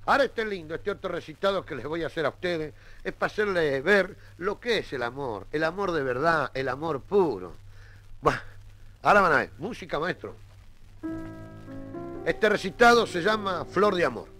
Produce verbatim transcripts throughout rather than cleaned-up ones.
Ahora este lindo, este otro recitado que les voy a hacer a ustedes, es para hacerles ver lo que es el amor, el amor de verdad, el amor puro. Bueno, ahora van a ver, música, maestro. Este recitado se llama Flor de Amor.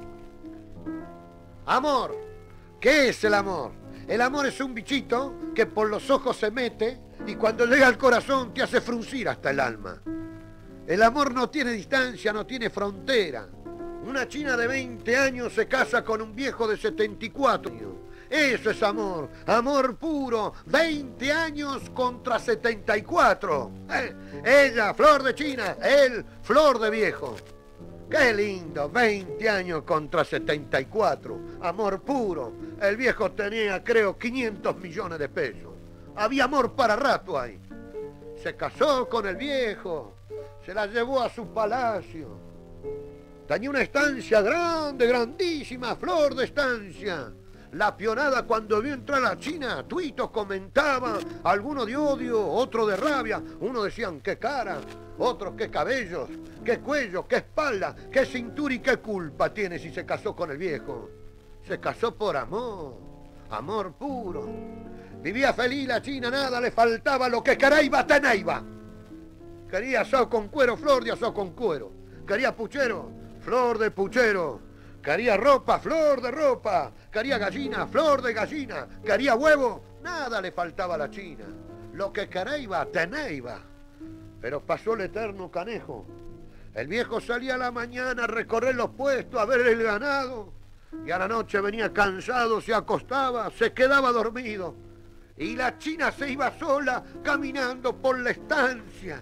Amor, ¿qué es el amor? El amor es un bichito que por los ojos se mete y cuando llega al corazón te hace fruncir hasta el alma. El amor no tiene distancia, no tiene frontera. Una china de veinte años se casa con un viejo de setenta y cuatro años. Eso es amor, amor puro, veinte años contra setenta y cuatro. Eh, ella, flor de china, él, flor de viejo. Qué lindo, veinte años contra setenta y cuatro, amor puro. El viejo tenía, creo, quinientos millones de pesos. Había amor para rato ahí. Se casó con el viejo, se la llevó a su palacio. Tenía una estancia grande, grandísima, flor de estancia. La pionada cuando vio entrar a la China, tuitos comentaba, alguno de odio, otro de rabia. Uno decían, qué cara, otros qué cabellos, qué cuello, qué espalda, qué cintura y qué culpa tiene si se casó con el viejo. Se casó por amor, amor puro. Vivía feliz la China, nada le faltaba, lo que caraiba tenaiba. Quería asado con cuero, flor de asado con cuero. Quería puchero, flor de puchero. Quería ropa, flor de ropa. Quería gallina, flor de gallina. Quería huevo, nada le faltaba a la China. Lo que quereiba, teneiba. Pero pasó el eterno canejo. El viejo salía a la mañana a recorrer los puestos, a ver el ganado. Y a la noche venía cansado, se acostaba, se quedaba dormido. Y la China se iba sola, caminando por la estancia.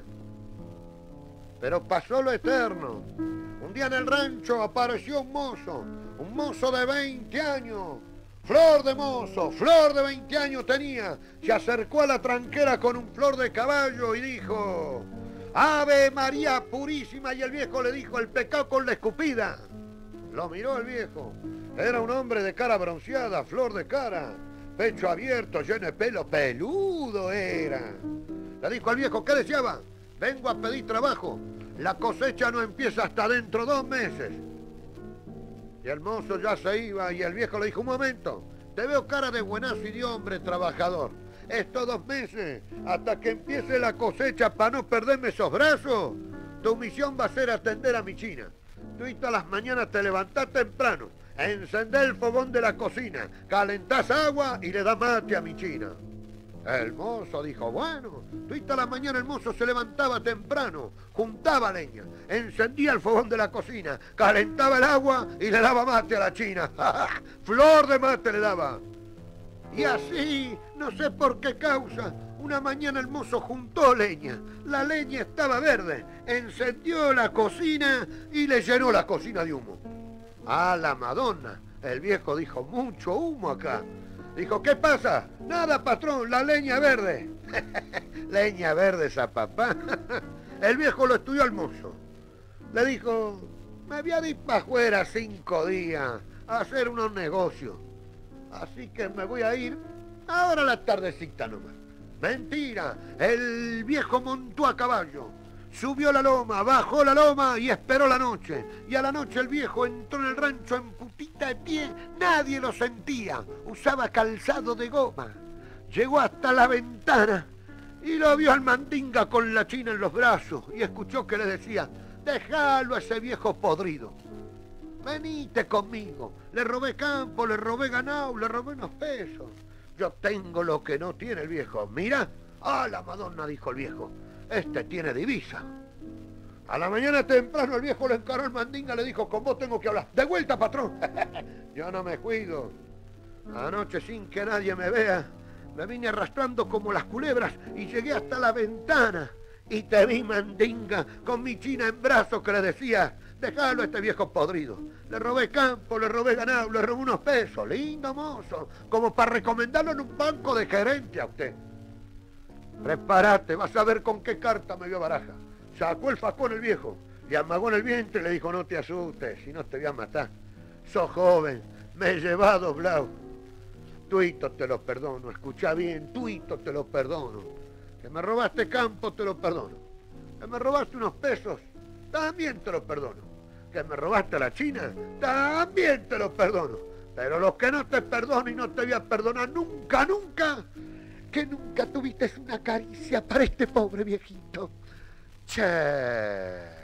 Pero pasó lo eterno. Un día en el rancho apareció un mozo, un mozo de veinte años, flor de mozo, flor de veinte años tenía. Se acercó a la tranquera con un flor de caballo y dijo, Ave María Purísima, y el viejo le dijo, el pecado con la escupida. Lo miró el viejo, era un hombre de cara bronceada, flor de cara, pecho abierto, lleno de pelo, peludo era. Le dijo al viejo, ¿qué deseaba? Vengo a pedir trabajo. La cosecha no empieza hasta dentro de dos meses. Y el mozo ya se iba y el viejo le dijo, un momento, te veo cara de buenazo y de hombre trabajador. Estos dos meses, hasta que empiece la cosecha para no perderme esos brazos, tu misión va a ser atender a mi China. Tú a las mañanas te levantás temprano, encendés el fogón de la cocina, calentás agua y le das mate a mi China. El mozo dijo, bueno, tuita la mañana el mozo se levantaba temprano, juntaba leña, encendía el fogón de la cocina, calentaba el agua y le daba mate a la China. Flor de mate le daba. Y así, no sé por qué causa, una mañana el mozo juntó leña, la leña estaba verde, encendió la cocina y le llenó la cocina de humo. ¡A la Madonna! El viejo dijo, mucho humo acá. Dijo, ¿qué pasa? Nada, patrón, la leña verde. Leña verde esa papá. El viejo lo estudió al mozo. Le dijo, me voy a ir para afuera cinco días a hacer unos negocios. Así que me voy a ir ahora a la tardecita nomás. Mentira, el viejo montó a caballo. Subió la loma, bajó la loma y esperó la noche. Y a la noche el viejo entró en el rancho en putita de pie. Nadie lo sentía. Usaba calzado de goma. Llegó hasta la ventana y lo vio al mandinga con la China en los brazos. Y escuchó que le decía, déjalo a ese viejo podrido. Venite conmigo. Le robé campo, le robé ganado, le robé unos pesos. Yo tengo lo que no tiene el viejo. Mira, a la Madonna, dijo el viejo. Este tiene divisa. A la mañana temprano el viejo le encaró el mandinga, le dijo, con vos tengo que hablar. De vuelta, patrón. Yo no me cuido. Anoche sin que nadie me vea, me vine arrastrando como las culebras y llegué hasta la ventana. Y te vi, mandinga, con mi China en brazos que le decía, déjalo a este viejo podrido. Le robé campo, le robé ganado, le robé unos pesos. Lindo mozo, como para recomendarlo en un banco de gerente a usted. Prepárate, vas a ver con qué carta me dio baraja. Sacó el facón el viejo, le amagó en el vientre y le dijo, no te asustes, si no te voy a matar. Sos joven, me he llevado doblado. Tuito te lo perdono, escucha bien, tuito te lo perdono. Que me robaste campo, te lo perdono. Que me robaste unos pesos, también te lo perdono. ¿Que me robaste a la China? También te lo perdono. Pero lo que no te perdono y no te voy a perdonar nunca, nunca, que nunca tuviste una caricia para este pobre viejito. Che.